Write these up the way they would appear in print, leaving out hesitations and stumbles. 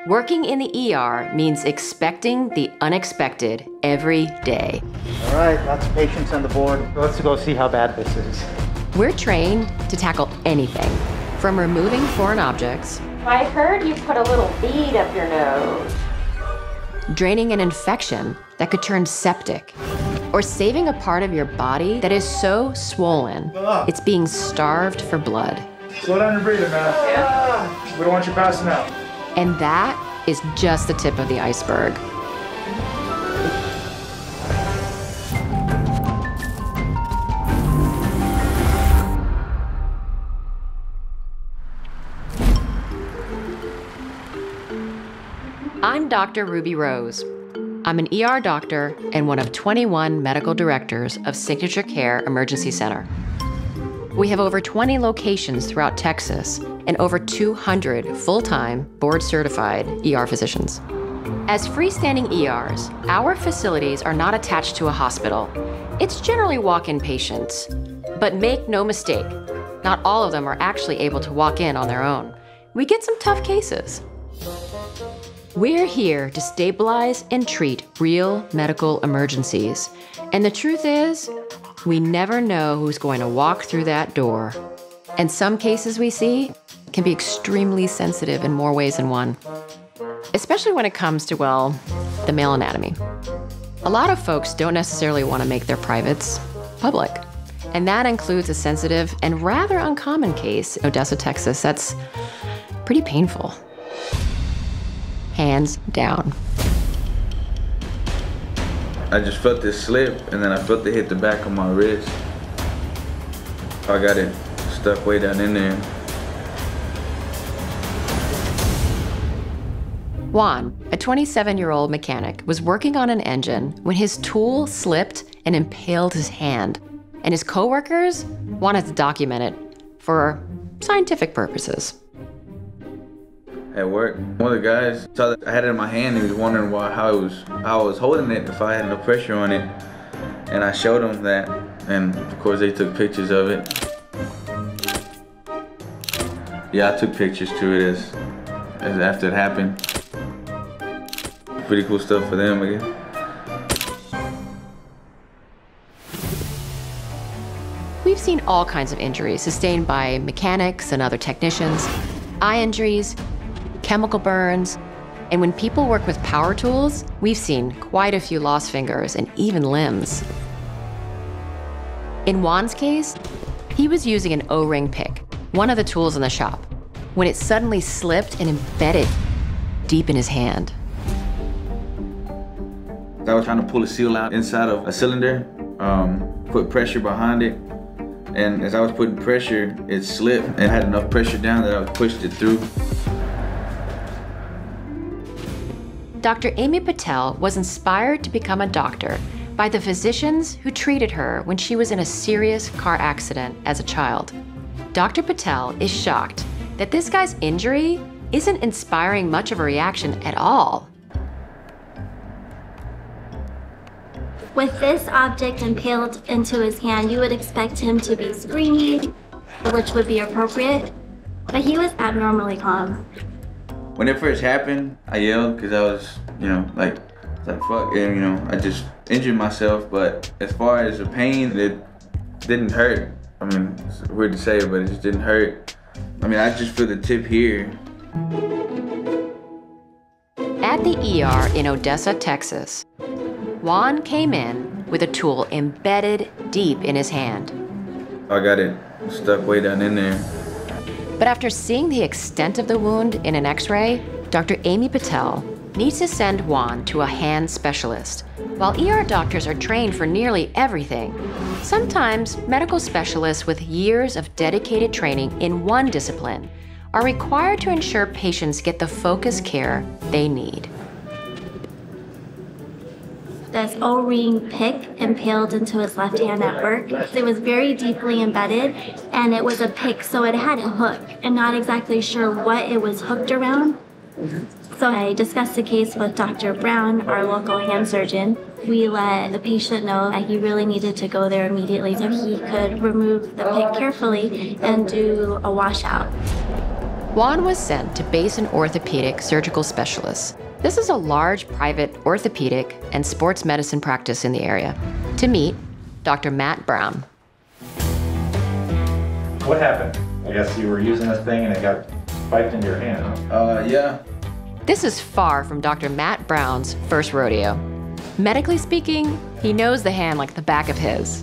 Working in the ER means expecting the unexpected every day. All right, lots of patients on the board. Let's go see how bad this is. We're trained to tackle anything, from removing foreign objects. I heard you put a little bead up your nose. Draining an infection that could turn septic, or saving a part of your body that is so swollen, it's being starved for blood. Slow down your breathing, man. Yeah. We don't want you passing out. And that is just the tip of the iceberg. I'm Dr. Ruby Rose. I'm an ER doctor and one of 21 medical directors of Signature Care Emergency Center. We have over 20 locations throughout Texas and over 200 full-time, board-certified ER physicians. As freestanding ERs, our facilities are not attached to a hospital. It's generally walk-in patients. But make no mistake, not all of them are actually able to walk in on their own. We get some tough cases. We're here to stabilize and treat real medical emergencies. And the truth is, we never know who's going to walk through that door. And some cases we see can be extremely sensitive in more ways than one. Especially when it comes to, well, the male anatomy. A lot of folks don't necessarily want to make their privates public. And that includes a sensitive and rather uncommon case in Odessa, Texas, that's pretty painful. Hands down. I just felt this slip, and then I felt it hit the back of my wrist. I got it stuck way down in there. Juan, a 27-year-old mechanic, was working on an engine when his tool slipped and impaled his hand, and his coworkers wanted to document it for scientific purposes. At work, one of the guys saw that I had it in my hand. He was wondering how I was holding it, if I had no pressure on it. And I showed him that, and of course they took pictures of it. Yeah, I took pictures to it as after it happened. Pretty cool stuff for them, I guess. We've seen all kinds of injuries sustained by mechanics and other technicians, eye injuries, chemical burns, and when people work with power tools, we've seen quite a few lost fingers and even limbs. In Juan's case, he was using an O-ring pick, one of the tools in the shop, when it suddenly slipped and embedded deep in his hand. I was trying to pull a seal out inside of a cylinder, put pressure behind it, and as I was putting pressure, it slipped and had enough pressure down that I pushed it through. Dr. Amy Patel was inspired to become a doctor by the physicians who treated her when she was in a serious car accident as a child. Dr. Patel is shocked that this guy's injury isn't inspiring much of a reaction at all. With this object impaled into his hand, you would expect him to be screaming, which would be appropriate, but he was abnormally calm. When it first happened, I yelled because I was, like fuck, and I just injured myself. But as far as the pain, it didn't hurt. I mean, it's weird to say, but it just didn't hurt. I mean, I just feel the tip here. At the ER in Odessa, Texas, Juan came in with a tool embedded deep in his hand. I got it stuck way down in there. But after seeing the extent of the wound in an X-ray, Dr. Amy Patel needs to send Juan to a hand specialist. While ER doctors are trained for nearly everything, sometimes medical specialists with years of dedicated training in one discipline are required to ensure patients get the focused care they need. This O-ring pick impaled into his left hand at work. It was very deeply embedded, and it was a pick, so it had a hook, and not exactly sure what it was hooked around. So I discussed the case with Dr. Brown, our local hand surgeon. We let the patient know that he really needed to go there immediately so he could remove the pick carefully and do a washout. Juan was sent to Basin Orthopedic Surgical Specialists. This is a large private orthopedic and sports medicine practice in the area, to meet Dr. Matt Brown. What happened? I guess you were using this thing and it got spiked into your hand, huh? Yeah. This is far from Dr. Matt Brown's first rodeo. Medically speaking, he knows the hand like the back of his.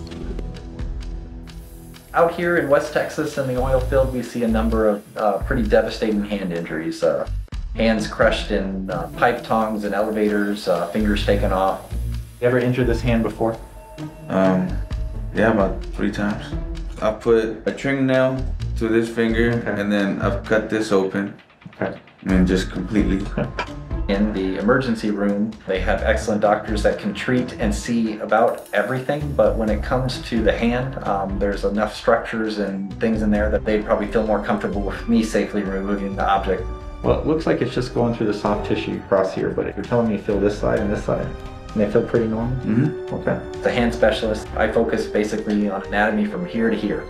Out here in West Texas in the oil field, we see a number of pretty devastating hand injuries. Hands crushed in pipe tongs and elevators, fingers taken off. You ever injured this hand before? Yeah, about 3 times. I put a trim nail to this finger, and then I've cut this open. Okay. I mean, just completely. In the emergency room, they have excellent doctors that can treat and see about everything, but when it comes to the hand, there's enough structures and things in there that they'd probably feel more comfortable with me safely removing the object. Well, it looks like it's just going through the soft tissue across here, but if you're telling me you feel this side and this side, and they feel pretty normal? Mm-hmm. Okay. As a hand specialist, I focus basically on anatomy from here to here.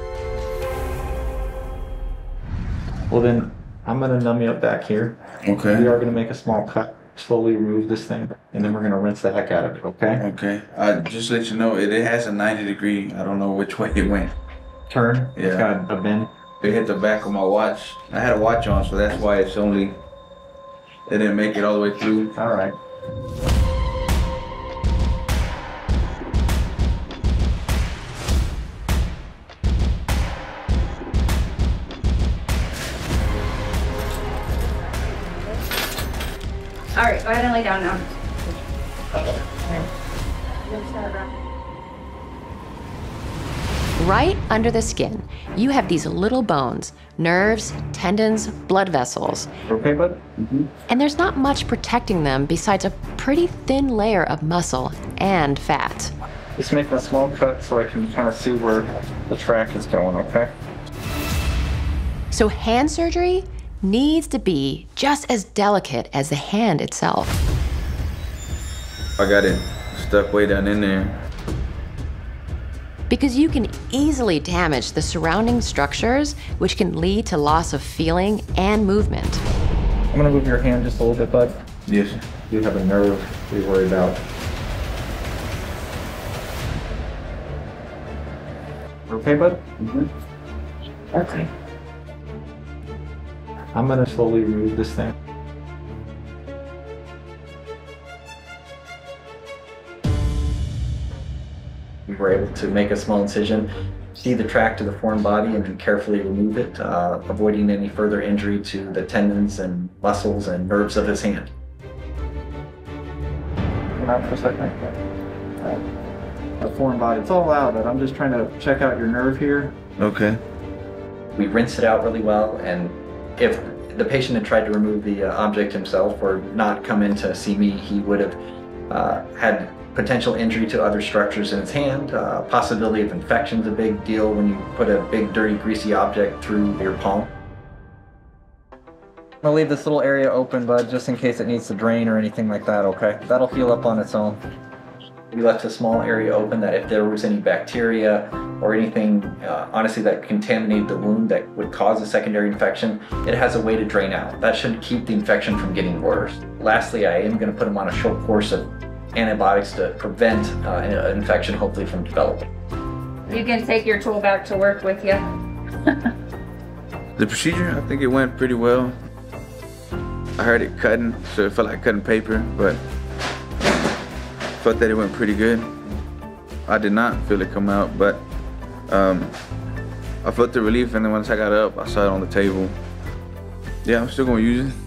Well then, I'm gonna numb you up back here. Okay. We are gonna make a small cut, slowly remove this thing, and then we're gonna rinse the heck out of it, okay? Okay. Just let you know, it has a 90-degree. I don't know which way it went. Turn, Yeah. it's got a bend. It hit the back of my watch. I had a watch on, so that's why it didn't make it all the way through. All right. All right, go ahead and lay down now. Right under the skin, you have these little bones, nerves, tendons, blood vessels, Okay, bud? and there's not much protecting them besides a pretty thin layer of muscle and fat. Just making a small cut so I can kind of see where the track is going, okay? So hand surgery needs to be just as delicate as the hand itself. I got it stuck way down in there. Because you can easily damage the surrounding structures, which can lead to loss of feeling and movement. I'm gonna move your hand just a little bit, bud. Yes. You have a nerve to be worried about. Okay, bud? Mm-hmm. Okay. I'm gonna slowly remove this thing. We were able to make a small incision, see the track to the foreign body, and then carefully remove it, avoiding any further injury to the tendons and muscles and nerves of his hand. Come out for a second. The foreign body, it's all out, but I'm just trying to check out your nerve here. Okay. We rinsed it out really well, and if the patient had tried to remove the object himself or not come in to see me, he would have had potential injury to other structures in his hand. Possibility of infection is a big deal when you put a big, dirty, greasy object through your palm. I'm gonna leave this little area open, bud, just in case it needs to drain or anything like that, okay? That'll heal up on its own. We left a small area open that if there was any bacteria or anything, honestly, that contaminated the wound that would cause a secondary infection, it has a way to drain out. That should keep the infection from getting worse. Lastly, I am gonna put him on a short course of antibiotics to prevent an infection, hopefully, from developing. You can take your tool back to work with you. The procedure, I think it went pretty well. I heard it cutting, so it felt like cutting paper, but I felt that it went pretty good. I did not feel it come out, but I felt the relief, and then once I got up, I saw it on the table. Yeah, I'm still gonna use it.